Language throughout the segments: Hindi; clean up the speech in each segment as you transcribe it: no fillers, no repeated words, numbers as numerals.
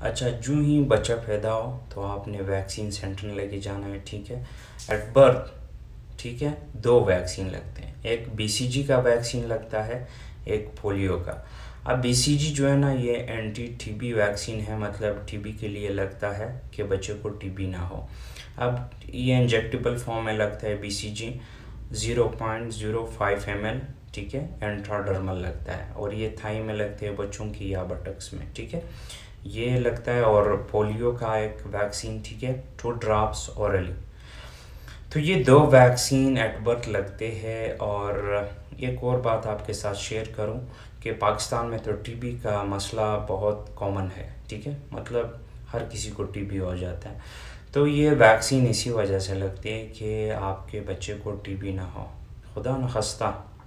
अच्छा, जो ही बच्चा पैदा हो तो आपने वैक्सीन सेंटर लेके जाना है, ठीक है। एट बर्थ, ठीक है, 2 वैक्सीन लगते हैं, एक बीसीजी का वैक्सीन लगता है, एक पोलियो का। अब बीसीजी जो है ना, ये एंटी टीबी वैक्सीन है, मतलब टीबी के लिए लगता है कि बच्चे को टीबी ना हो। अब ये इंजेक्टेबल फॉर्म में लगता है बीसीजी, 0.05 ml, ठीक है, इंट्राडर्मल लगता है, और ये थाई में लगते हैं बच्चों की या बटक्स में, ठीक है, ये लगता है। और पोलियो का एक वैक्सीन, ठीक है, 2 ड्रॉप्स ओरली। तो ये 2 वैक्सीन एट बर्थ लगते हैं। और एक और बात आपके साथ शेयर करूं कि पाकिस्तान में तो टीबी का मसला बहुत कॉमन है, ठीक है, मतलब हर किसी को टीबी हो जाता है। तो ये वैक्सीन इसी वजह से लगती है कि आपके बच्चे को टीबी ना हो। खुदा न खास्ता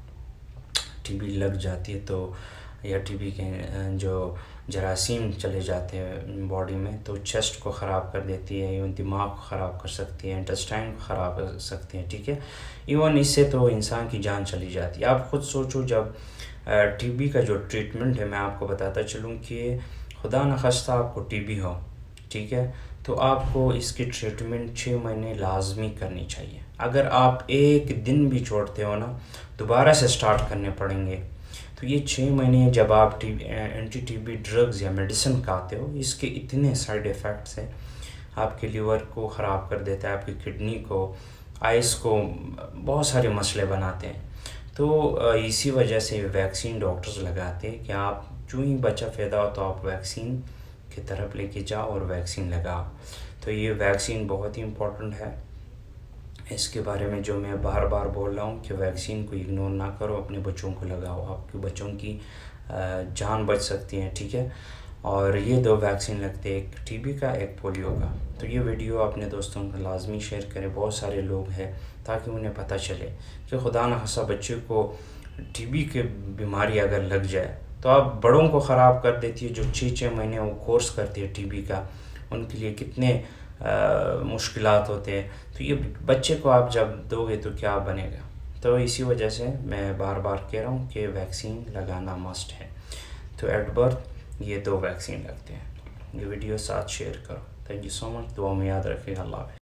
टीबी लग जाती है तो, या टीबी के जो जरासीम चले जाते हैं बॉडी में, तो चेस्ट को ख़राब कर देती है, इवन दिमाग को ख़राब कर सकती है, इंटेस्टाइन को ख़राब कर सकती है, ठीक है। इवन इससे तो इंसान की जान चली जाती है। आप ख़ुद सोचो, जब टीबी का जो ट्रीटमेंट है, मैं आपको बताता चलूँ कि खुदा न खास्ता आपको टीबी हो, ठीक है, तो आपको इसकी ट्रीटमेंट 6 महीने लाजमी करनी चाहिए। अगर आप एक दिन भी छोड़ते हो ना, दोबारा से स्टार्ट करने पड़ेंगे। तो ये 6 महीने जब आप एंटी टीबी ड्रग्स या मेडिसिन खाते हो, इसके इतने साइड इफ़ेक्ट्स हैं, आपके लीवर को ख़राब कर देता है, आपकी किडनी को, आइस को, बहुत सारे मसले बनाते हैं। तो इसी वजह से वैक्सीन डॉक्टर्स लगाते हैं कि आप जो ही बच्चा पैदा हो तो आप वैक्सीन की तरफ लेके जाओ और वैक्सीन लगाओ। तो ये वैक्सीन बहुत ही इम्पोर्टेंट है। इसके बारे में जो मैं बार बार बोल रहा हूँ कि वैक्सीन को इग्नोर ना करो, अपने बच्चों को लगाओ, आपके बच्चों की जान बच सकती है, ठीक है। और ये 2 वैक्सीन लगते हैं, एक टीबी का, एक पोलियो का। तो ये वीडियो अपने दोस्तों को लाजमी शेयर करें, बहुत सारे लोग हैं, ताकि उन्हें पता चले कि खुदा न खास्ता बच्चे को टीबी की बीमारी अगर लग जाए तो आप बड़ों को ख़राब कर देती है, जो 6-6 महीने वो कोर्स करती है टीबी का, उनके लिए कितने मुश्किलात होते हैं। तो ये बच्चे को आप जब दोगे तो क्या बनेगा। तो इसी वजह से मैं बार बार कह रहा हूँ कि वैक्सीन लगाना मस्ट है। तो एट बर्थ ये 2 वैक्सीन लगते हैं। ये वीडियो साथ शेयर करो। Thank you so much. दुआ में याद रखिएगा। अल्लाह हाफ़िज़।